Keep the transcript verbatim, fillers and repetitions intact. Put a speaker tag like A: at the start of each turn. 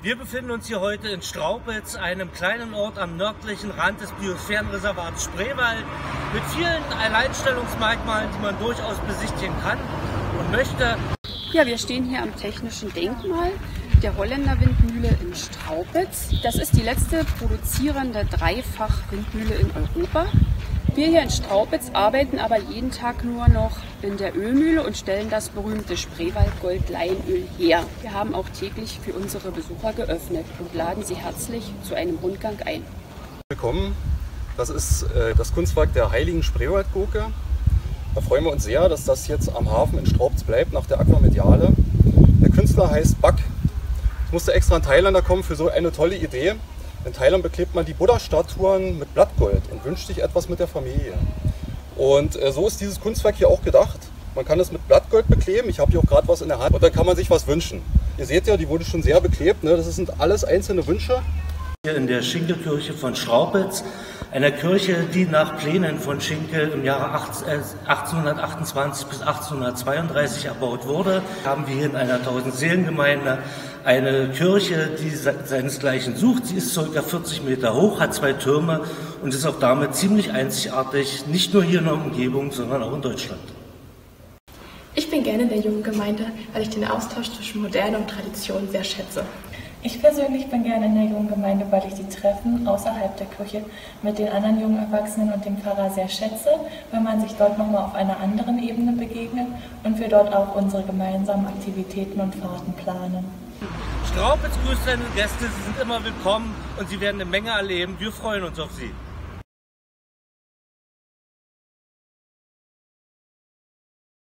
A: Wir befinden uns hier heute in Straubitz, einem kleinen Ort am nördlichen Rand des Biosphärenreservats Spreewald, mit vielen Alleinstellungsmerkmalen, die man durchaus besichtigen kann und möchte.
B: Ja, wir stehen hier am Technischen Denkmal der Holländer Windmühle in Straubitz. Das ist die letzte produzierende Dreifach-Windmühle in Europa. Wir hier in Straubitz arbeiten aber jeden Tag nur noch in der Ölmühle und stellen das berühmte Spreewald-Gold-Leinöl her. Wir haben auch täglich für unsere Besucher geöffnet und laden sie herzlich zu einem Rundgang ein.
C: Willkommen, das ist äh, das Kunstwerk der heiligen Spreewaldgurke. Da freuen wir uns sehr, dass das jetzt am Hafen in Straubitz bleibt, nach der Aquamediale. Der Künstler heißt Bak. Ich musste extra in Thailand kommen für so eine tolle Idee. In Thailand beklebt man die Buddha-Statuen mit Blattgold und wünscht sich etwas mit der Familie. Und äh, so ist dieses Kunstwerk hier auch gedacht. Man kann es mit Blattgold bekleben. Ich habe hier auch gerade was in der Hand und dann kann man sich was wünschen. Ihr seht ja, die wurde schon sehr beklebt. Ne? Das sind alles einzelne Wünsche.
A: Hier in der Schinkelkirche von Straubitz, einer Kirche, die nach Plänen von Schinkel im Jahre achtzehnhundertachtundzwanzig bis achtzehnhundertzweiunddreißig erbaut wurde, haben wir hier in einer Tausend-Seelen-Gemeinde eine Kirche, die seinesgleichen sucht. Sie ist ca. vierzig Meter hoch, hat zwei Türme und ist auch damit ziemlich einzigartig, nicht nur hier in der Umgebung, sondern auch in Deutschland.
D: Ich bin gerne in der jungen Gemeinde, weil ich den Austausch zwischen Moderne und Tradition sehr schätze.
E: Ich persönlich bin gerne in der jungen Gemeinde, weil ich die Treffen außerhalb der Kirche mit den anderen jungen Erwachsenen und dem Pfarrer sehr schätze, weil man sich dort nochmal auf einer anderen Ebene begegnet und wir dort auch unsere gemeinsamen Aktivitäten und Fahrten planen.
A: Straubitz grüßt seine Gäste, sie sind immer willkommen und sie werden eine Menge erleben. Wir freuen uns auf sie.